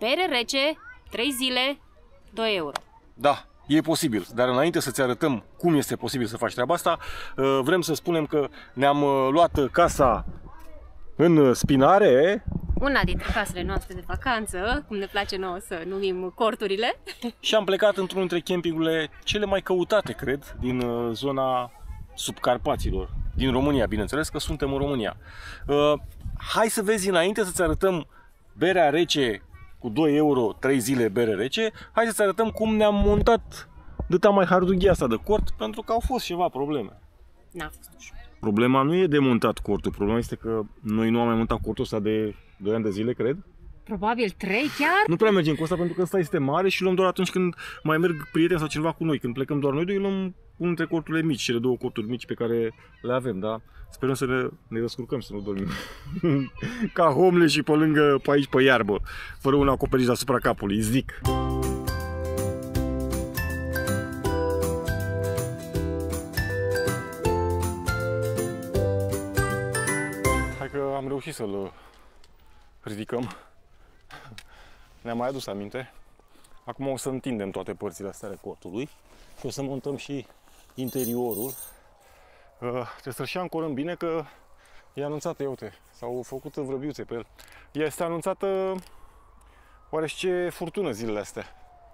Bere rece, 3 zile, 2 euro. Da, e posibil, dar înainte să-ți arătăm cum este posibil să faci treaba asta, vrem să spunem că ne-am luat casa în spinare. Una dintre casele noastre de vacanță, cum ne place nouă să numim corturile. Și am plecat într-unul dintre campingurile cele mai căutate, cred, din zona subcarpaților, din România, bineînțeles că suntem în România. Hai să vezi înainte să-ți arătăm berea rece cu 2 euro, 3 zile bere rece, hai să-ți arătăm cum ne-am montat dita mai hardughia asta de cort, pentru că au fost ceva probleme. N-a fost ușor. Problema nu e de montat cortul, problema este că noi nu am mai montat cortul ăsta de 2 ani de zile, cred. Probabil 3 chiar? Nu prea mergem cu ăsta pentru că ăsta este mare și luăm doar atunci când mai merg prieteni sau cineva cu noi. Când plecăm doar noi doi, luăm unul dintre corturile mici, cele 2 corturi mici pe care le avem, da? Sperăm să ne descurcăm, să nu dormim ca homeless și pe lângă, pe aici, pe iarbă, fără un acoperiș deasupra capului, zic. Hai că am reușit să-l ridicăm. Ne-am mai adus aminte. Acum o să întindem toate părțile astea ale cortului și o să montăm și interiorul. Trebuie să-l și ancorăm bine că e anunțată, uite, s-au făcut vrăbiuțe pe el. Este anunțată oarește furtună zilele astea.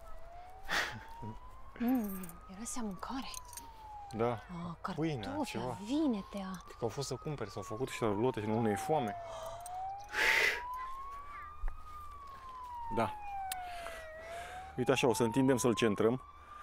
Era să mâncare. Da. Cartofi, ceva. vinetea. Că au fost să cumpere, s-au făcut și la lote și nu ne e foame. Da. Uite așa, o să întindem să-l centrăm.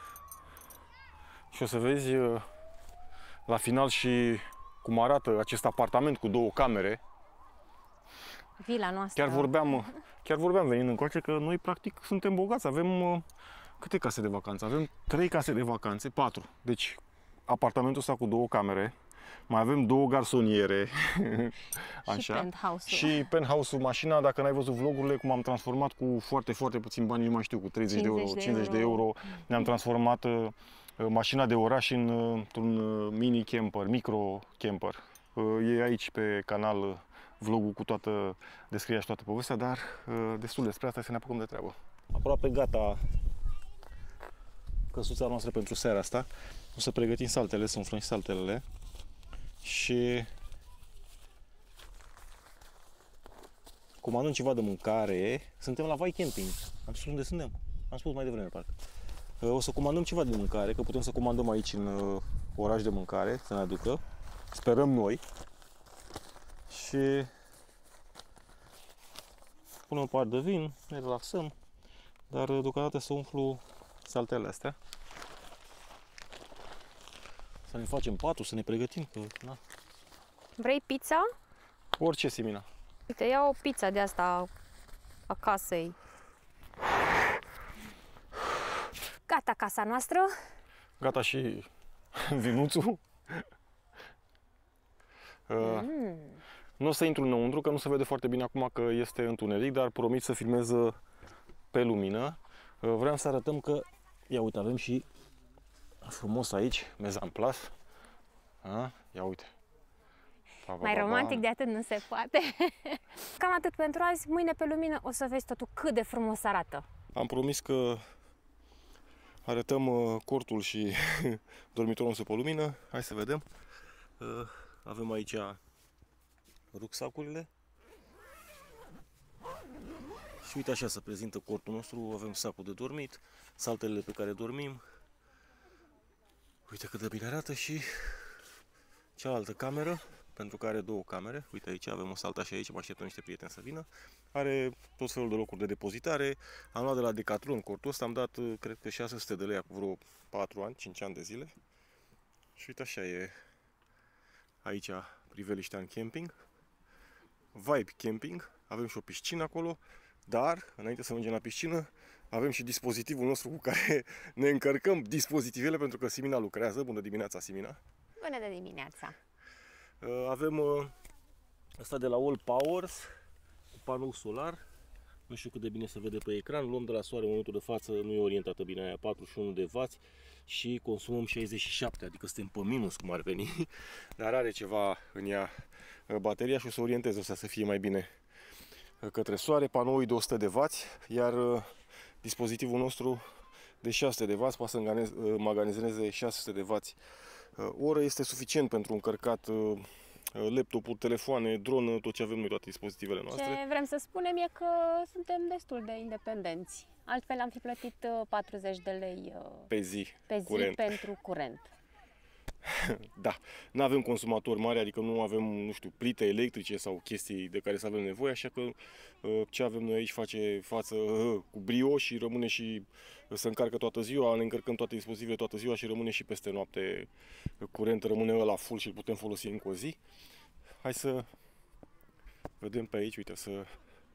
Și o să vezi la final și cum arată acest apartament cu 2 camere. Vila noastră. Chiar vorbeam venind încoace că noi practic suntem bogați. Avem câte case de vacanță? Avem 3 case de vacanțe, 4. Deci apartamentul ăsta cu 2 camere. Mai avem 2 garsoniere. Așa. Și penthouse-ul, mașina, dacă n-ai văzut vlogurile, cum am transformat cu foarte, foarte puțin bani, nu mai știu, cu 30 de euro, 50 de euro. Ne-am transformat mașina de oraș într-un mini camper, micro camper. E aici pe canal vlogul cu toată descrierea și toată povestea, dar destul despre asta, să ne apucăm de treabă. Aproape gata căsuța noastră pentru seara asta. O să pregătim saltele, să umflăm și saltelele. Și comandăm ceva de mâncare. Suntem la Vai Camping. Am spus unde suntem. Am spus mai devreme, parcă. O să comandăm ceva de mâncare, că putem să comandăm aici în oraș de mâncare, să ne aducă. Sperăm noi. Și punem o par de vin, ne relaxăm. Dar deocamdată să umflu saltele astea. Să ne facem patul, să ne pregătim. Că, na. Vrei pizza? Orice, Simina. Uite, ia o pizza de asta a casei. Gata casa noastră. Gata și vinuțul. Nu o să intru înăuntru, că nu se vede foarte bine acum că este întuneric, dar promit să filmez pe lumină. Vreau să arătăm că, ia uite, avem și frumos aici, meza în plas. Ia uite. Mai romantic de atât nu se poate. Cam atât pentru azi. Mâine pe lumină o să vezi totul cât de frumos arată. Am promis că arătăm cortul și dormitorul nostru pe lumină. Hai să vedem. Avem aici rucsacurile. Și uite așa se prezintă cortul nostru. Avem sacul de dormit, saltele pe care dormim. Uite cât de bine arată și cealaltă cameră, pentru că are 2 camere. Uite aici avem o saltă și aici, mă așteptăm niște prieteni să vină. Are tot felul de locuri de depozitare. Am luat de la Decathlon cortul ăsta, am dat, cred că 600 de lei cu vreo 4 ani, 5 ani de zile. Și uite așa e aici priveliștea în camping. Vibe Camping. Avem și o piscină acolo, dar înainte să mergem la piscină, avem și dispozitivul nostru cu care ne încărcăm dispozitivele, pentru că Simina lucrează. Bună dimineața, Simina! Bună de dimineața! Avem asta de la All Powers, cu panou solar. Nu știu cât de bine se vede pe ecran. Luăm de la soare în momentul de față, nu e orientată bine aia, 41 de W și consumăm 67, adică suntem pe minus cum ar veni. Dar are ceva în ea bateria și o să orientez, o să fie mai bine către soare, panoul de 100 de W, iar dispozitivul nostru de 600 de W poate să magazineze 600 de W. Oră este suficient pentru încărcat laptopul, telefoane, dronă, tot ce avem noi, toate dispozitivele noastre. Ce vrem să spunem e că suntem destul de independenți. Altfel am fi plătit 40 de lei pe zi, pentru curent. Da, nu avem consumatori mari, adică nu avem, nu știu, plite electrice sau chestii de care să avem nevoie, așa că ce avem noi aici face față cu brio și rămâne și se încarcă toată ziua, ne încărcăm toate dispozitivele toată ziua și rămâne și peste noapte curent, rămâne la full și îl putem folosi încă o zi. Hai să vedem pe aici, uite, să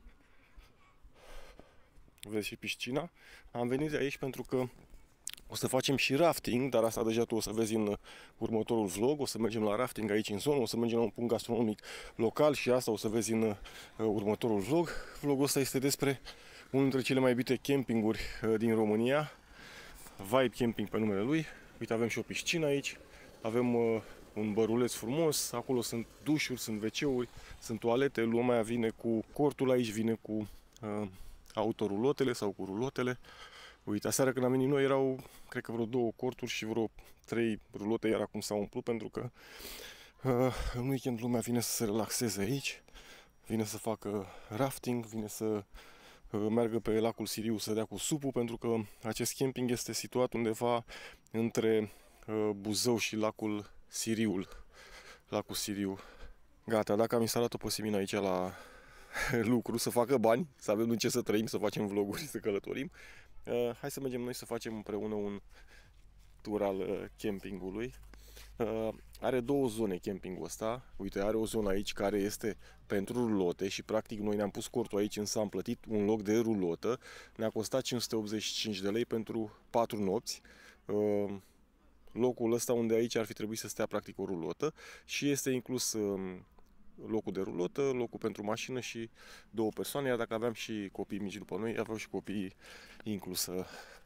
vezi și piscina. Am venit de aici pentru că o să facem și rafting, dar asta deja tu o să vezi în următorul vlog. O să mergem la rafting aici în zonă, o să mergem la un punct gastronomic local și asta o să vezi în următorul vlog. Vlogul ăsta este despre unul dintre cele mai iubite campinguri din România, Vibe Camping pe numele lui. Uite, avem și o piscină aici, avem un băruleț frumos, acolo sunt dușuri, sunt WC-uri, sunt toalete, lumea vine cu cortul aici, vine cu autorulotele sau cu rulotele. Uite, aseară când am venit noi erau, cred că vreo 2 corturi și vreo 3 rulote, iar acum s-au umplut pentru că în weekend lumea vine să se relaxeze aici, vine să facă rafting, vine să meargă pe lacul Siriu să dea cu supul, pentru că acest camping este situat undeva între Buzău și lacul Siriul. Lacul Siriu. Gata, dacă am instalat-o posibil aici la lucru, să facă bani, să avem în ce să trăim, să facem vloguri, să călătorim. Hai să mergem noi să facem împreună un tur al campingului. Are 2 zone campingul ăsta. Uite, are o zonă aici care este pentru rulote și practic noi ne-am pus cortul aici, însă am plătit un loc de rulotă. Ne-a costat 585 de lei pentru 4 nopți. Locul ăsta unde aici ar fi trebuit să stea practic o rulotă și este inclus locul de rulotă, locul pentru mașină și 2 persoane, iar dacă aveam și copii mici după noi, aveau și copiii inclusă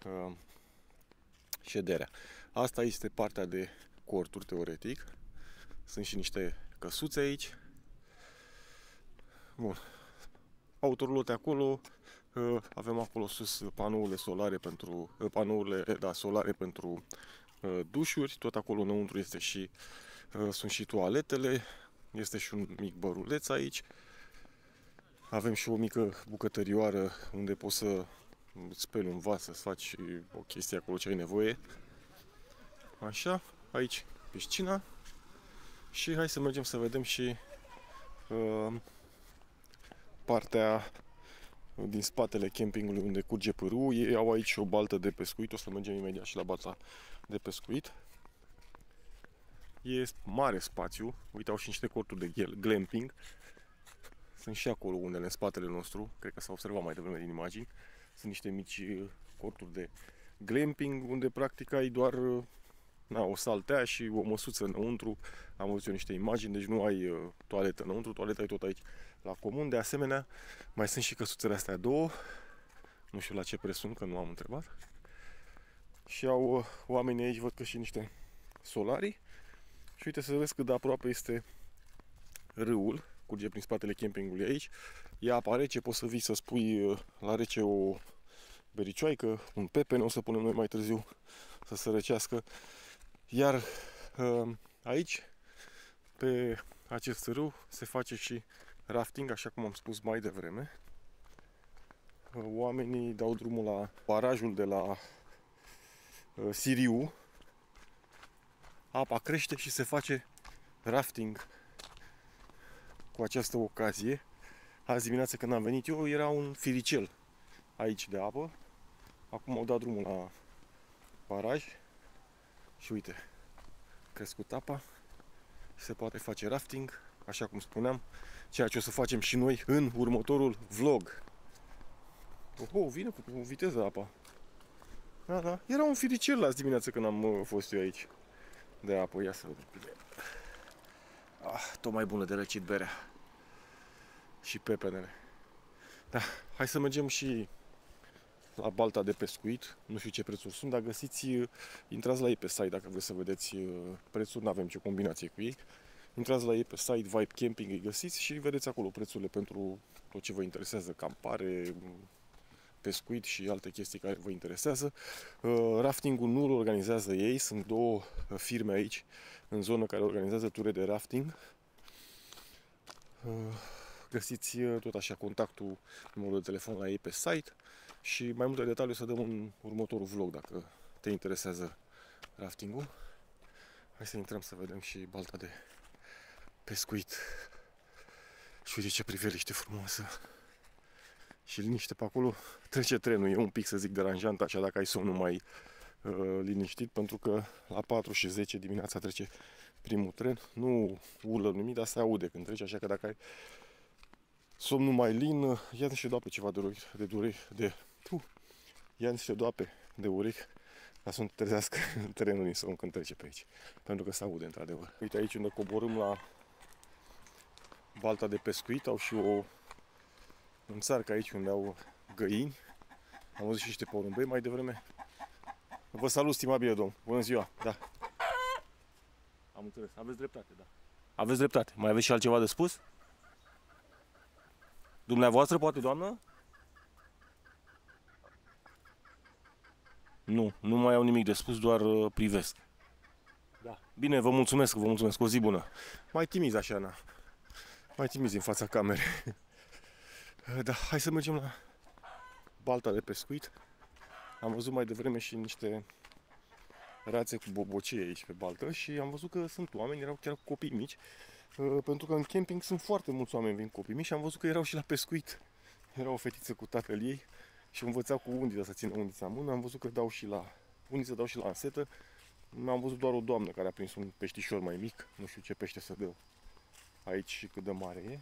șederea. Asta este partea de corturi, teoretic. Sunt și niște căsuțe aici. Bun. Autorulote acolo. Avem acolo sus panourile solare pentru dușuri. Tot acolo înăuntru este și sunt și toaletele. Este și un mic băruleț aici. Avem și o mică bucătărioară unde poți să speli un vas, să-ți faci o chestie acolo ce ai nevoie. Așa, aici piscina. Și hai să mergem să vedem și partea din spatele campingului unde curge pârâul. Ei au aici o baltă de pescuit, o să mergem imediat și la balta de pescuit. E mare spațiu, uite, au și niște corturi de glamping. Sunt și acolo unele în spatele nostru, cred că s-a observat mai devreme din imagini. Sunt niște mici corturi de glamping unde practic ai doar o saltea și o măsuță înăuntru. Am văzut eu niște imagini, deci nu ai toaletă înăuntru, toaleta e tot aici la comun. De asemenea, mai sunt și căsuțele astea 2, nu știu la ce preț sunt, că nu am întrebat. Și au oamenii aici, văd că și niște solarii. Și uite să vezi cât de aproape este râul, curge prin spatele campingului aici. E apa rece, poți să vii să spui la rece o bericioaică, un pepene, o să punem noi mai târziu să se răcească. Iar aici, pe acest râu, se face și rafting, așa cum am spus mai devreme. Oamenii dau drumul la barajul de la Siriu. Apa crește și se face rafting cu această ocazie. Azi dimineața când am venit eu era un firicel aici de apă. Acum au dat drumul la baraj și uite, crescut apa și se poate face rafting, așa cum spuneam, ceea ce o să facem și noi în următorul vlog. Vine cu viteză apa. Da. Era un firicel azi dimineața când am fost eu aici de apă. Ia să vedem. Tot mai bună de răcit berea și pepenele. Da, hai să mergem și la balta de pescuit. Nu știu ce prețuri sunt, dar găsiți, intrați la ei pe site dacă vreți să vedeți prețuri. Nu avem ce combinație cu ei. Intrați la ei pe site, Vibe Camping, îi găsiți și vedeți acolo prețurile pentru tot ce vă interesează, campare, pescuit și alte chestii care vă interesează. Raftingul nu-l organizează ei, sunt două firme aici în zonă care organizează ture de rafting. Găsiți tot așa contactul, numărul de telefon la ei pe site și mai multe detalii să dăm în următorul vlog dacă te interesează raftingul. Hai să intrăm să vedem și balta de pescuit. Și uite ce priveliște frumoasă. Și liniște pe acolo. Trece trenul, e un pic, să zic, deranjant așa dacă ai somnul mai liniștit, pentru că la 4:10 dimineața trece primul tren. Nu urlă nimic, dar se aude când trece, așa că dacă ai somnul mai lin, ia niște doape ceva ia niște doape de urechi ca să nu trezească trenul din somn când trece pe aici, pentru că se aude într-adevăr. Uite aici unde coborâm la balta de pescuit, au și o înțarcă aici unde au găini. Am văzut și niște porumbei mai devreme. Vă salut, stimabile domn. Bună ziua. Da. Am înțeles. Aveți dreptate, da. Aveți dreptate. Mai aveți și altceva de spus? Dumneavoastră, poate, doamnă? Nu mai au nimic de spus, doar privesc. Da. Bine, vă mulțumesc. O zi bună. Mai timizi așa, na. Mai timizi în fața camerei. Da, hai să mergem la balta de pescuit. Am văzut mai devreme și niște rațe cu bobocei aici pe baltă și am văzut că sunt oameni, erau chiar copii mici, pentru că în camping sunt foarte mulți oameni, vin copii mici și am văzut că erau și la pescuit. Era o fetiță cu tatăl ei și învăța cu undița să țină undița în mână. Am văzut că undița dau și la ansetă. Am văzut doar o doamnă care a prins un peștișor mai mic, nu știu ce pește să dă aici și cât de mare e.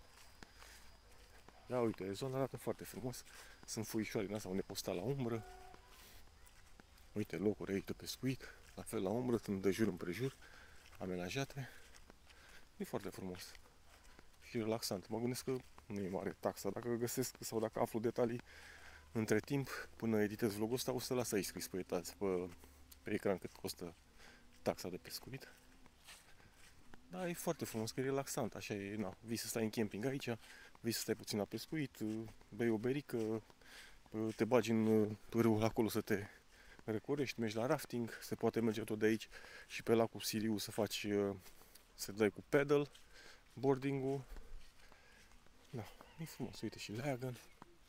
Da, uite, zona arată foarte frumos. Sunt foișoare din asta unde poți sta la umbră. Uite, locuri aici de pescuit, la fel la umbră, sunt de jur împrejur, amenajate. E foarte frumos și relaxant. Mă gândesc că nu e mare taxa. Dacă găsesc sau dacă aflu detalii între timp, până editez vlogul ăsta, o să las aici scris pe ecran cât costă taxa de pescuit. Da, e foarte frumos, că e relaxant, așa e, na, vii să stai în camping aici, vii să stai puțin la pescuit, bei o berică, te bagi în râul acolo să te recorești, mergi la rafting, se poate merge tot de aici și pe lacul Siriu să dai cu pedal, boarding-ul. Da, e frumos, uite și leagăn.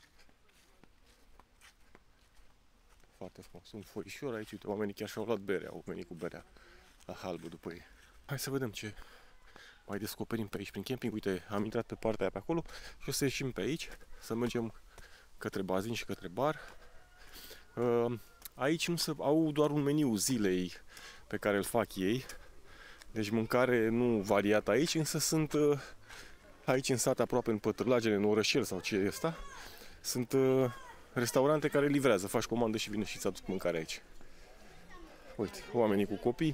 Foarte frumos, sunt foișori aici, uite, oamenii chiar și-au luat bere, au venit cu berea la halbă după ei. Hai să vedem ce mai descoperim pe aici prin camping. Uite, am intrat pe partea aia pe acolo și o să ieșim pe aici, să mergem către bazin și către bar. Aici au doar un meniu zilei pe care îl fac ei. Deci mâncare nu variată aici, însă sunt aici în sat, aproape în Pătrlagene, în orășel sau ce e ăsta. Sunt restaurante care livrează, faci comandă și vine și îți aduc mâncare aici. Uite, oamenii cu copii.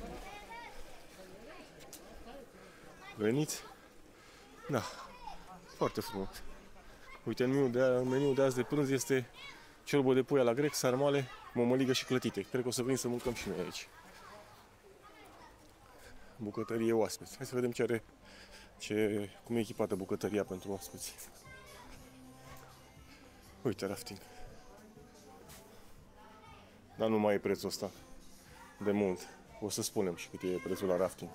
Veniți? Da, foarte frumos. Uite, în meniul de azi de prânz este ciorbă de pui la grec, sarmale, mămăligă și clătite. Cred că o să venim să mâncăm și noi aici. Bucătărie oaspeți. Hai să vedem cum e echipată bucătăria pentru oaspeți. Uite, rafting. Dar nu mai e prețul ăsta de mult. O să spunem și cât e prețul la rafting.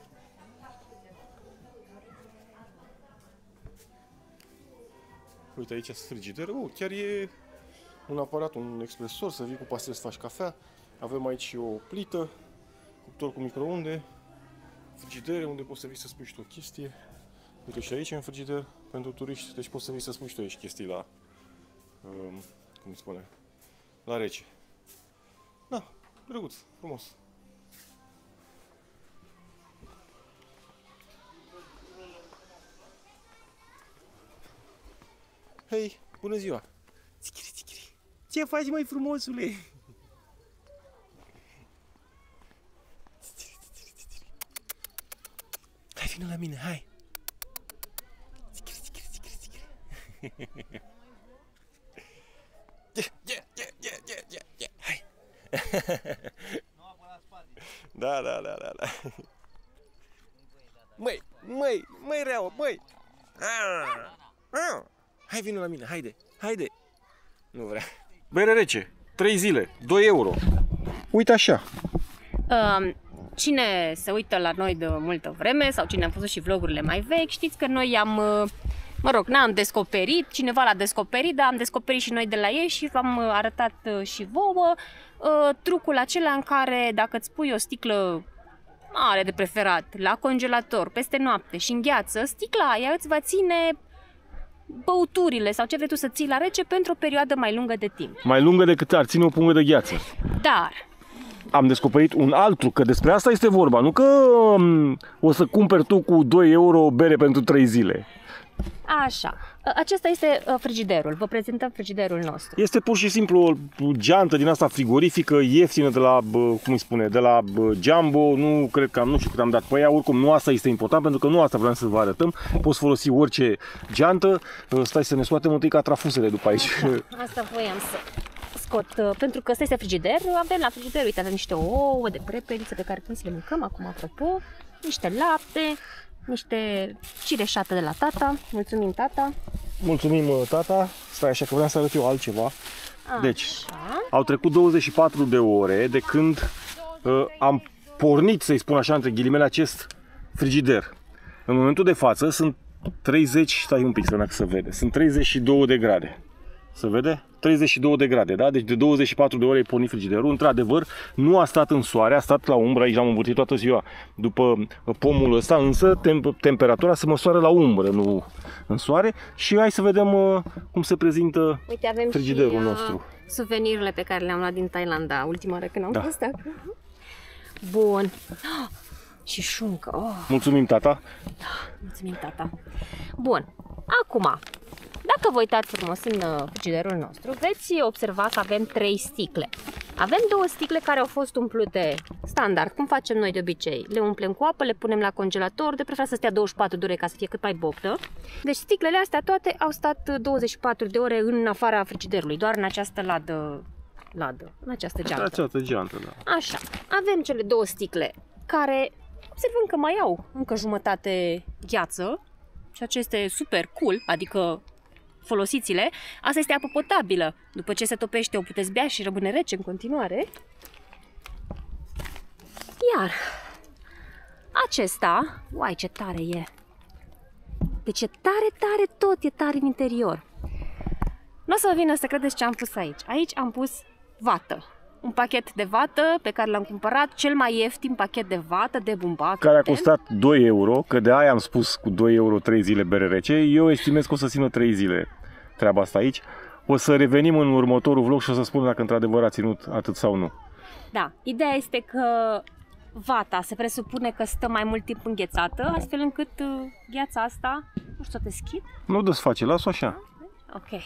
Uite, aici sunt frigider. Chiar e un aparat, un expresor, să vii cu pastel să faci cafea. Avem aici și o plită, cuptor cu microunde, frigidere unde poți să vii să spui și tu o chestie. Uite și aici în frigider pentru turiști, deci poți să vii să spui și tu aici chestii la, cum îi spune, la rece. Da, drăguț, frumos. Hei, bună ziua! Țichiri, țichiri! Ce faci, mai frumosule? Țichiri, țichiri, țichiri! Hai, vină la mine, hai! Țichiri, țichiri, țichiri, țichiri! Hai! Da. Măi, vină la mine, haide, haide. Nu vrea. Bere rece, 3 zile, 2 euro. Uite așa. Cine se uită la noi de multă vreme sau cine am văzut și vlogurile mai vechi, știți că noi am, mă rog, n-am descoperit, cineva l-a descoperit, dar am descoperit și noi de la ei și v-am arătat și vouă trucul acela în care dacă îți pui o sticlă mare de preferat la congelator peste noapte și îngheață, sticla aia îți va ține băuturile sau ce vrei tu să ții la rece pentru o perioadă mai lungă de timp. Mai lungă decât ar ține o pungă de gheață. Dar am descoperit un alt truc, că despre asta este vorba, nu că o să cumperi tu cu 2 euro o bere pentru 3 zile. Așa, acesta este frigiderul, vă prezentăm frigiderul nostru. Este pur și simplu o geantă din asta frigorifică, ieftină de la, cum îi spune, de la Jumbo, nu cred că nu știu cât am dat pe ea, oricum nu asta este important, pentru că nu asta vreau să vă arătăm, poți folosi orice geantă, stai să ne scoatem întâi catrafusele după aici. Asta voiam să scot, pentru că ăsta este frigider, avem la frigider, uite, avem niște ouă de prepeliță pe care putem să le mâncăm acum, apropo, niște lapte, niște cireșată de la tata. Mulțumim, tata. Mulțumim, tata. Stai așa că vreau să arăt eu altceva. Așa. Deci, au trecut 24 de ore de când am pornit, să-i spun așa, între ghilimele, acest frigider. În momentul de față sunt 30, stai un pic să vede, sunt 32 de grade. Se vede? 32 de grade, da? Deci de 24 de ore ai pornit frigiderul. Într-adevăr, nu a stat în soare, a stat la umbră, aici l-am învârtit toată ziua după pomul ăsta, însă temperatura se măsoară la umbră, nu în soare. Și hai să vedem cum se prezintă, uite, avem frigiderul și, nostru. Suvenirurile pe care le-am luat din Thailanda, ultima oară când am Da. fost acolo. Bun. Și șuncă. Oh. Mulțumim, tata. Mulțumim, tata. Bun. Acum, dacă vă uitați frumos în frigiderul nostru, veți observa că avem 3 sticle. Avem 2 sticle care au fost umplute standard, cum facem noi de obicei. Le umplem cu apă, le punem la congelator, de preferat să stea 24 de ore ca să fie cât mai boftă. Deci sticlele astea toate au stat 24 de ore în afara frigiderului, doar în această ladă, în această geantă. Această geantă, da. Așa, avem cele 2 sticle care observăm că mai au încă jumătate gheață, ceea ce este super cool, adică folosiți-le. Asta este apă potabilă. După ce se topește o puteți bea și rămâne rece în continuare. Iar acesta, uai ce tare e! Deci e tare, tare tot, e tare în interior. Nu o să vă vină să credeți ce am pus aici. Aici am pus vată. Un pachet de vată pe care l-am cumpărat, cel mai ieftin pachet de vată de bumbac. Care a costat 2 euro, că de aia am spus cu 2 euro 3 zile bere rece. Eu estimez că o să țină 3 zile treaba asta aici. O să revenim în următorul vlog și o să spun dacă într-adevăr a ținut atât sau nu. Da, ideea este că vata se presupune că stă mai mult timp înghețată, astfel încât gheața asta, nu știu, te schid? Nu desface, las-o așa. Ok.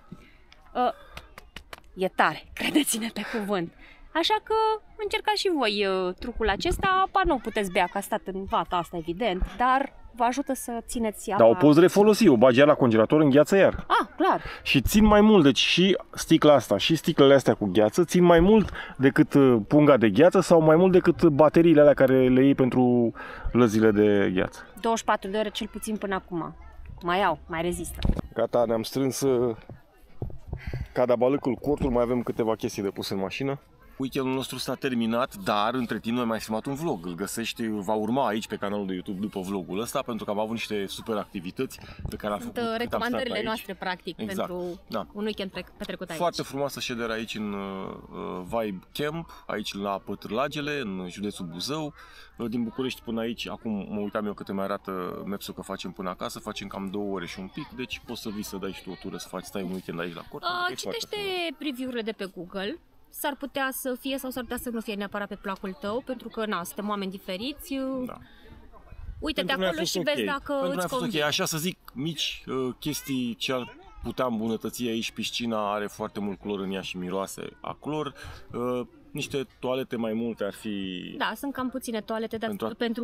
E tare, credeți-ne pe cuvânt. Așa că încercați și voi trucul acesta. Apa nu puteți bea, că a stat în vata asta, evident, dar vă ajută să țineți apa. Dar o poți refolosi, o bagi la congelator, îngheață iar. Ah, clar. Și țin mai mult, deci și sticla asta și sticlele astea cu gheață țin mai mult decât punga de gheață sau mai mult decât bateriile alea care le iei pentru lăzile de gheață. 24 de ore cel puțin până acum. Mai rezistă. Gata, ne-am strâns cadabalâcul, cortul, mai avem câteva chestii de pus în mașină. Weekendul nostru s-a terminat, dar între timp noi mai filmat un vlog. Îl găsești, va urma aici pe canalul de YouTube după vlogul ăsta, pentru că am avut niște super activități pe care am făcut. Sunt recomandările noastre, practic, exact, pentru un weekend petrecut aici. Foarte frumoasă ședere aici în Vibe Camp, aici la Pătrlagele, în județul Buzău. Din București până aici, acum mă uitam eu câte mai arată Maps-ul că facem până acasă, facem cam 2 ore și un pic, deci poți să vii să dai și tu o tură, să stai un weekend aici la cort. Citește review-urile de pe Google. S-ar putea să fie sau s-ar putea să nu fie neapărat pe placul tău, pentru că suntem oameni diferiți. Da. Uite-te acolo și vezi dacă îți convine. Așa să zic, mici chestii ce ar putea îmbunătăți aici. Piscina are foarte mult clor în ea și miroase a clor. Niște toalete mai multe ar fi... Da, sunt cam puține toalete, dar pentru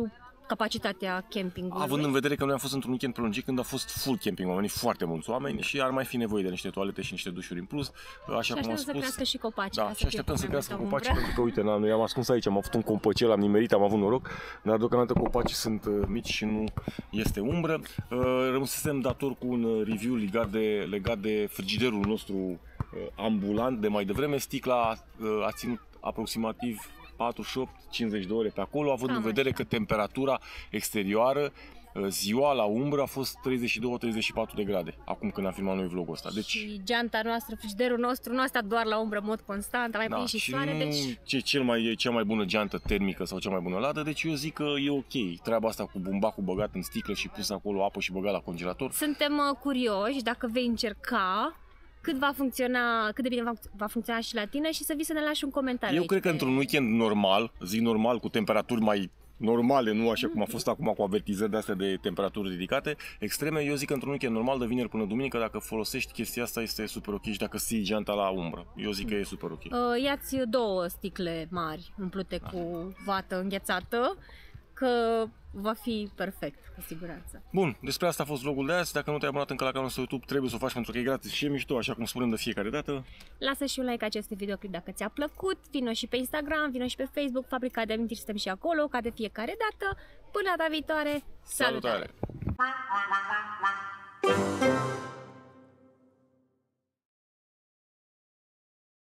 capacitatea campingului? Având în vedere că noi am fost într-un weekend prelungit când a fost full camping, au venit foarte mulți oameni și ar mai fi nevoie de niște toalete și niște dușuri în plus, așa cum am spus. Să crească și copaci. Da, și așteptăm să crească copacii, pentru că uite, noi am ascuns aici, am avut un compăcel, am nimerit, am avut noroc, dar deocamdată copacii sunt mici și nu este umbră. Rămâsesem dator cu un review legat de frigiderul nostru ambulant de mai devreme. Sticla a ținut aproximativ 48-50 de ore pe acolo, având în vedere că temperatura exterioară ziua la umbră a fost 32-34 de grade, acum când am filmat noi vlogul ăsta. Deci, și geanta noastră, frigiderul nostru, nu a stat doar la umbră în mod constant, a mai prins și soare, deci... cea mai bună geantă termică sau cea mai bună ladă, deci eu zic că e ok. Treaba asta cu bumbacul băgat în sticlă și pus acolo apă și băgat la congelator. Suntem curioși dacă vei încerca, cât de bine va funcționa și la tine și să vii să ne lași un comentariu. Eu cred că într-un weekend normal, zic normal, cu temperaturi mai normale, nu așa cum a fost acum cu avertizări de astea de temperaturi ridicate, extreme, eu zic că într-un weekend normal de vineri până duminică, dacă folosești chestia asta este super ok și dacă ții geanta la umbră, eu zic că e super ok. Ia-ți 2 sticle mari umplute cu vată înghețată, că va fi perfect, cu siguranță. Bun, despre asta a fost vlogul de azi. Dacă nu te-ai abonat încă la canalul nostru YouTube, trebuie să o faci pentru că e gratis și e mișto, așa cum spunem de fiecare dată. Lasă și un like acestui videoclip dacă ți-a plăcut, vino și pe Instagram, vino și pe Facebook, Fabrica de Amintiri, suntem și acolo, ca de fiecare dată. Până data viitoare, salutare!